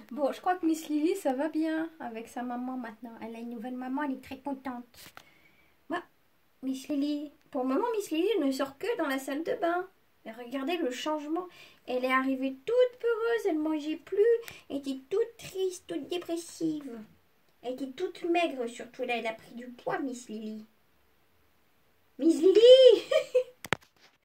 Bon, je crois que Miss Lily, ça va bien avec sa maman maintenant. Elle a une nouvelle maman, elle est très contente. Moi, Miss Lily, pour le moment, Miss Lily ne sort que dans la salle de bain. Et regardez le changement. Elle est arrivée toute peureuse, elle mangeait plus, elle était toute triste, toute dépressive. Elle était toute maigre surtout là, elle a pris du poids, Miss Lily. Miss Lily